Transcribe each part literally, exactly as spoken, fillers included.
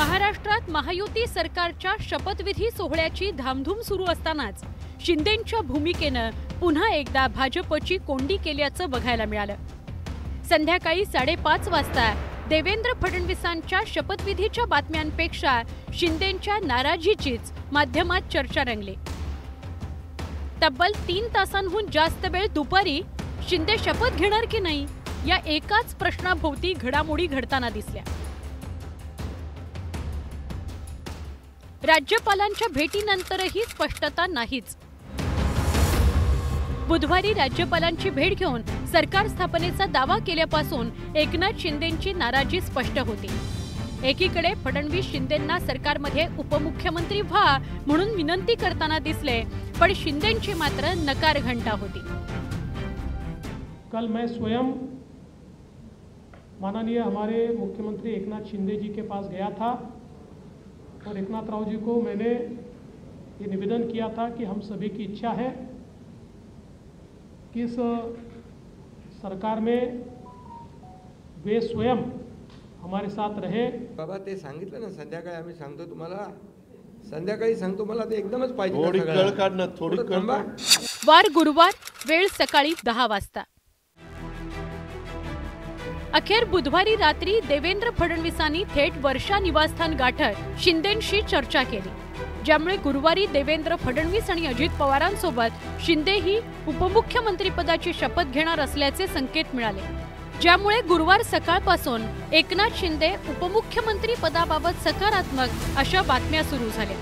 महाराष्ट्रात महायुती सरकारच्या शपथविधी सोहळ्याची धामधूम सुरू असतानाच शिंदेंच्या भूमिकेनं पुन्हा एकदा भाजपची कोंडी केल्याचं बघायला मिळालं। संध्याकाळी साडेपाच वाजता देवेंद्र फडणवीसांच्या शपथविधीच्या बातम्यांपेक्षा शिंदेंच्या नाराजीचीच माध्यमात चर्चा रंगली। तब्बल तीन तासांहून जास्त वेळ दुपारी शिंदे शपथ घेणार की नाही या एकाच प्रश्नाभोवती घडामोडी घडताना दिसल्या। राज्यपालांच्या भेटीनंतरही स्पष्टता नाहीच। बुधवारी राज्यपालांची भेट घेऊन सरकार स्थापनेचा दावा केल्यापासून एकनाथ शिंदेंची नाराजी स्पष्ट होती। एकीकडे फडणवीस शिंदेंना सरकारमध्ये उपमुख्यमंत्री व्हा म्हणून विनंती करताना दिसले, पण शिंदेंची मात्र नकार घंटा होती। कल मैं स्वयं माननीय हमारे मुख्यमंत्री एकनाथ शिंदे जी के पास गया था और एकनाथ राव जी को मैंने ये निवेदन किया था कि हम सभी की इच्छा है कि इस सरकार में वे स्वयं हमारे साथ रहे। बाबा ते सांगितलं ना, संध्याकाळी आम्ही सांगतो तुम्हाला, संध्याकाळी सांगतो, मला ते एकदमच पाहिजे। थोडी कळ काढ ना, थोडी कळ। वार गुरुवार, वेळ सकाळी दहा वाजता। अखेर बुधवारी रात्री देवेंद्र फडणवीसांनी थेट वर्षा निवासस्थान गाठत शिंदेंशी चर्चा केली, ज्यामुळे गुरुवारी देवेंद्र फडणवीस आणि अजित पवारांसोबत शिंदेही उपमुख्यमंत्रीपदाची शपथ घेणार असल्याचे संकेत मिळाले, ज्यामुळे गुरुवार सकाळपासून एकनाथ शिंदे उपमुख्यमंत्री पदाबाबत सकारात्मक अशा बातम्या सुरू झाल्या।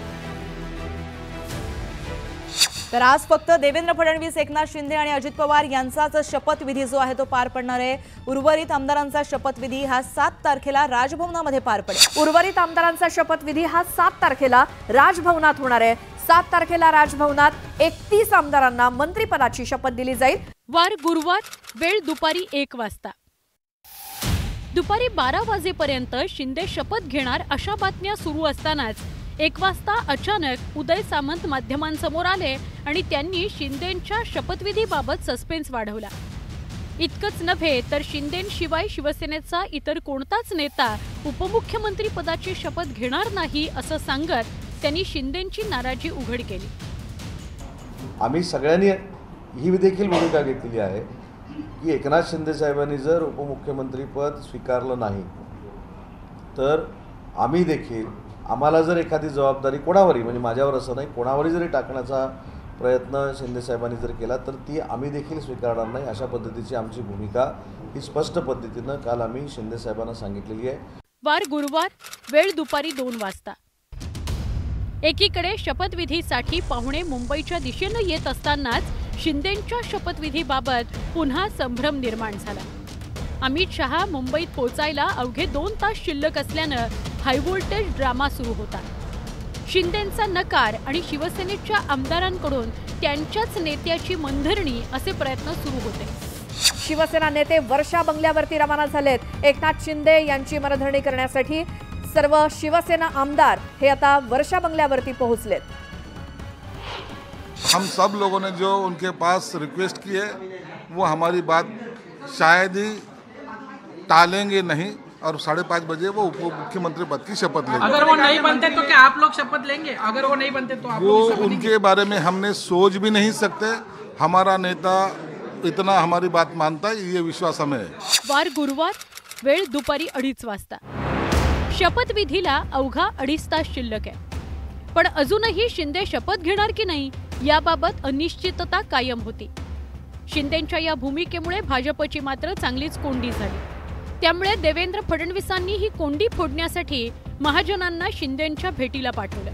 तर आज फक्त देवेंद्र फडणवीस, एकनाथ शिंदे आणि अजित पवार यांचाच शपथविधी जो आहे तो पार पडणार आहे। उर्वरित आमदारांचा शपथविधी हा सात तारखेला राजभवनामध्ये पार पडेल। उर्वरित आमदारांचा शपथविधी हा सात तारखेला राजभवनात होणार आहे। सात तारखेला राजभवनात एकतीस आमदारांना मंत्रिपदाची शपथ दिली जाईल। वार गुरुवार, वेळ दुपारी एक वाजता। दुपारी बारा वाजेपर्यंत शिंदे शपथ घेणार अशा बातम्या सुरू असतानाच एक वाजता अचानक उदय सामंत माध्यमांसमोर आले आणि त्यांनी शिंदेंच्या शपथविधीबाबत सस्पेन्स वाढवला। इतकंच नव्हे तर शिंदेंशिवाय शिवसेनेचा इतर कोणताच नेता उपमुख्यमंत्री पदाची शपथ घेणार नाही असं सांगत त्यांनी शिंदेंची नाराजी उघड केली। आम्ही सगळ्यांनी ही देखील भूमिका घेतली आहे की एकनाथ शिंदे साहेबांनी जर उपमुख्यमंत्री पद स्वीकारलं नाही तर आम्ही देखील, आम्हाला जर एखादी जबाबदारी कोणावरही, म्हणजे माझ्यावर असं नाही, कोणावरही जरी टाकण्याचा प्रयत्न शिंदे साहेबांनी जर केला तर ती आम्ही देखील स्वीकारणार नाही, अशा पद्धतीची आमची भूमिका ही स्पष्ट पद्धतीनं काल आम्ही शिंदे साहेबांना सांगितलेली आहे। वार गुरुवार, वेळ दुपारी दोन वाजता। एकीकडे शपथविधीसाठी पाहुणे मुंबईच्या दिशेनं येत असतानाच शिंदेंच्या शपथविधीबाबत पुन्हा संभ्रम निर्माण झाला। अमित शहा मुंबईत पोहोचायला अवघे दोन तास शिल्लक असल्यानं हायव्होल्टेज ड्रामा सुरू होता। शिंदेंचा नकार आणि शिवसेनेच्या आमदारांकडून त्यांच्याच नेत्याची मनधरणी असे प्रयत्न सुरू होते। शिवसेना नेते वर्षा बंगल्यावरती रवाना झालेत। एकनाथ शिंदे यांची मनधरणी करण्यासाठी सर्व शिवसेना आमदार हे आता वर्षा बंगल्यावरती पोहोचलेत। हम सब लोगों ने जो उनके पास रिक्वेस्ट की है वो हमारी बात शायद ही टालेंगे नहीं और साढ़े पाँच बजे वो उप मुख्यमंत्री पद की शपथ लेंगे। अगर वो नहीं बनते तो क्या आप लोग शपथ लेंगे? अगर वो नहीं बनते तो आप वो उनके बारे में हमने सोच भी नहीं सकते। हमारा नेता इतना हमारी बात मानता है, ये विश्वास हमें है। वार गुरुवार, वेळ दुपारी अडीच वाजता। शपथविधीला अवघा अडीच तास शिल्लक आहे, पण अजूनही शिंदे शपथ घेणार की नाही याबाबत अनिश्चितता कायम होती। शिंदेंच्या या भूमिकेमुळे भाजपची मात्र चांगलीच कोंडी झाली। त्यामुळे देवेंद्र फडणवीसांनी ही कोंडी फोडण्यासाठी महाजनांना शिंदेंच्या भेटीला पाठवलं।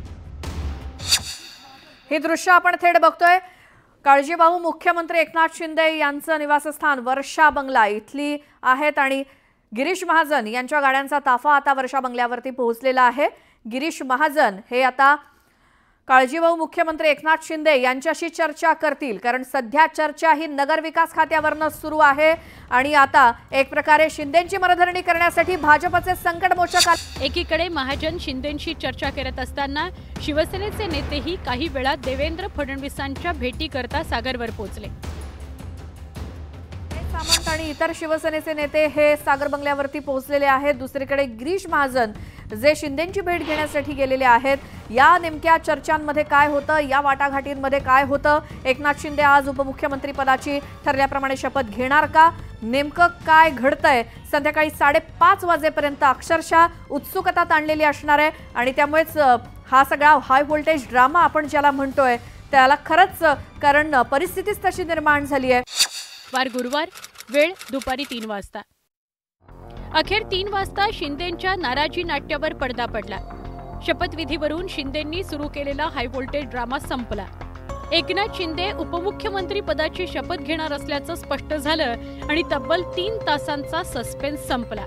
हे दृश्य आपण थेट बघतोय। काळजीवाहू मुख्यमंत्री एकनाथ शिंदे यांचं निवासस्थान वर्षा बंगला इथली आहेत आणि गिरीश महाजन यांच्या गाड्यांचा ताफा आता वर्षा बंगल्यावरती पोहोचलेला आहे। गिरीश महाजन हे आता काळजीवाहू मुख्यमंत्री एकनाथ शिंदे यांच्याशी चर्चा करतील, कारण सध्या चर्चा ही नगरविकास खात्यावरनं सुरू आहे आणि आता एक प्रकारे शिंदेंची मनधरणी करण्यासाठी भाजपचे संकटमोचक। एकीकडे महाजन शिंदेंशी चर्चा करत असताना शिवसेनेचे नेतेही काही वेळात देवेंद्र फडणवीसांच्या भेटी करता सागरवर पोहोचले। सामंत आणि इतर शिवसेनेचे नेते हे सागर बंगल्यावरती पोहोचलेले आहेत. दुसरीकडे गिरीश महाजन जे शिंदेंची भेट घेण्यासाठी गेलेले आहेत. या नेमक्या चर्चांमध्ये काय होतं, या वाटाघाटींमध्ये काय होतं, एकनाथ शिंदे आज उपमुख्यमंत्री पदाची ठरल्याप्रमाणे शपथ घेणार का, नेमकं काय घडतंय, संध्याकाळी साडेपाच वाजेपर्यंत अक्षरशः उत्सुकता ताणलेली असणार आहे. आणि त्यामुळेच हा सगळा हाय व्होल्टेज ड्रामा आपण ज्याला म्हणतोय त्याला खरंच कारण परिस्थितीच तशी निर्माण झाली आहे. वार गुरुवार, वेळ दुपारी तीन वाजता. अखेर तीन वाजता शिंदेंच्या नाराजी नाट्यावर पडदा पडला. शपथविधीवरून शिंदेंनी सुरू केलेला हाय व्होल्टेज ड्रामा संपला. एकनाथ शिंदे उपमुख्यमंत्री पदाची शपथ घेणार असल्याचं स्पष्ट झालं आणि तब्बल तीन तासांचा सस्पेन्स संपला.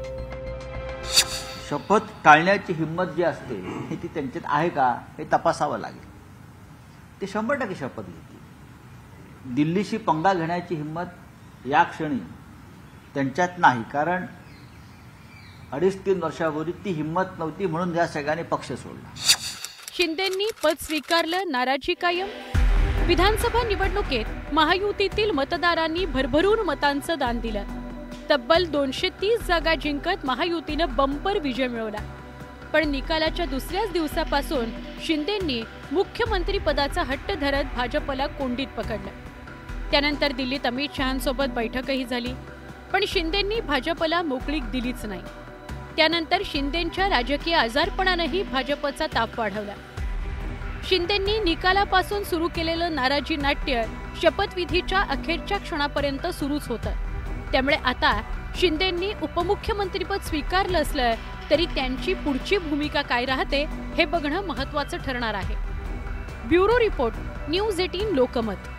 शपथ टाळण्याची हिंमत जी असते हे ती त्यांच्यात आहे का हे तपासावं लागेल. ते शंभर टक्के शपथ घेतली. दिल्लीशी पंगा घेण्याची हिंमत या क्षणी त्यांच्यात नाही, कारण अडीच तीन वर्षापूर्वी ती हिंमत नव्हती म्हणून या सगळ्यांनी पक्ष सोडला. शिंदेंनी पद स्वीकारलं, नाराजी कायम. विधानसभा निवडणुकीत महायुतीतील मतदारांनी भरभरून मतांचं दान दिलं. तब्बल दोनशे तीस जागा जिंकत महायुतीनं बंपर विजय मिळवला. पण निकालाच्या दुसऱ्याच दिवसापासून शिंदेंनी मुख्यमंत्री पदाचा हट्ट धरत भाजपला कोंडीत पकडलं. त्यानंतर दिल्लीत अमित शहांसोबत बैठकही झाली, पण शिंदेंनी भाजपला मोकळीक दिलीच नाही. त्यानंतर शिंदेंच्या राजकीय आजारपणानंही भाजपचा ताप वाढवला. शिंदेंनी निकालापासून सुरू केलेलं नाराजी नाट्य शपथविधीच्या अखेरच्या क्षणापर्यंत सुरूच होतं. त्यामुळे आता शिंदेंनी उपमुख्यमंत्रीपद स्वीकारलं असलं तरी त्यांची पुढची भूमिका काय राहते हे बघणं महत्त्वाचं ठरणार आहे. Bureau report, news eighteen Lokmat.